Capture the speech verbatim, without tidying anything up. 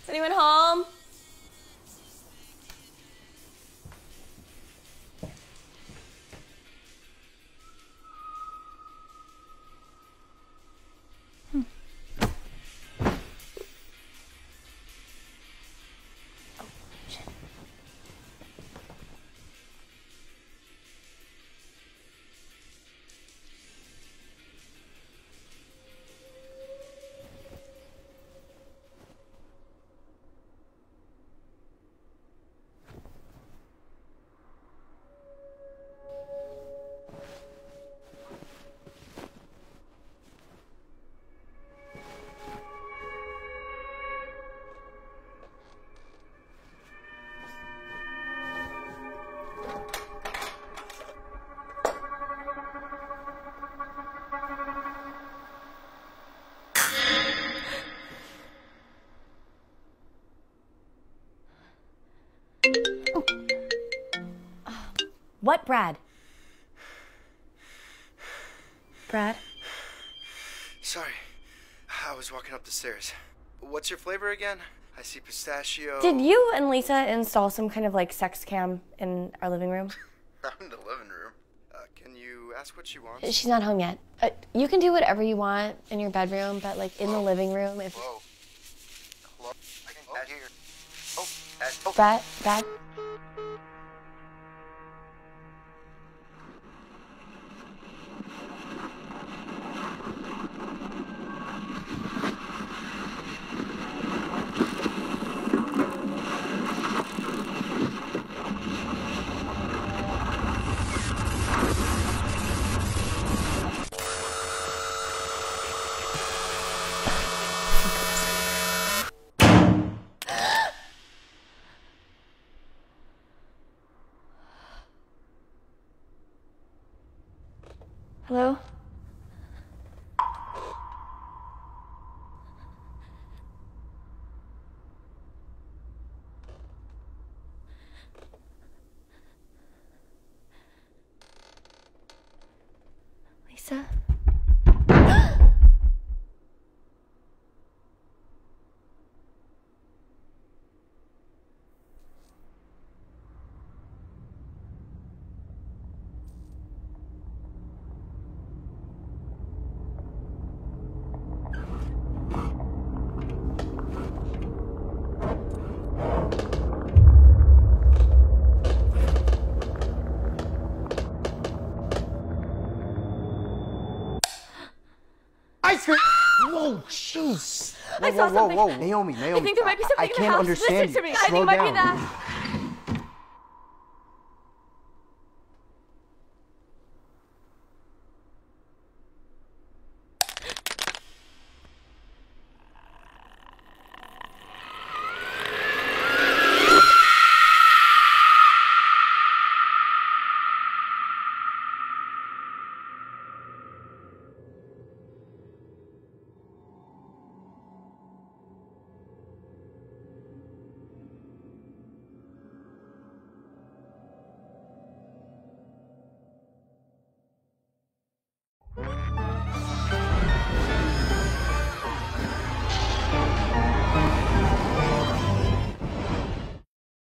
Is anyone home? Hmm. Oh, shit. What, Brad? Brad? Sorry, I was walking up the stairs. What's your flavor again? I see pistachio. Did you and Lisa install some kind of like sex cam in our living room? Not in the living room. Uh, can you ask what she wants? She's not home yet. Uh, you can do whatever you want in your bedroom, but like in Whoa. the living room, if. Whoa. Hello? I can oh. Here. Oh, Ed. Oh. Brad, Brad. Hello? Lisa? Ice cream! Whoa, jeez! I saw whoa, something. Whoa, whoa, Naomi, Naomi. I think there might be something I, I in the can't house. understand Listen you. to me. I Slow think it might down. be that.